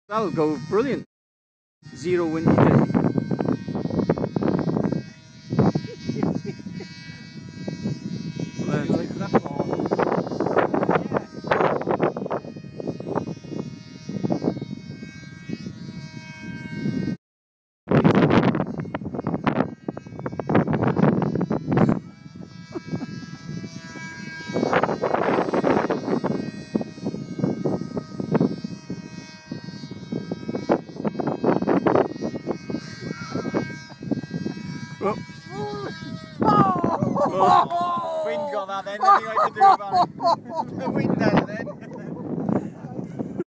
That'll go brilliant. Zero windy dizzy. Wind got that then, nothing I could do about it. The wind had it then.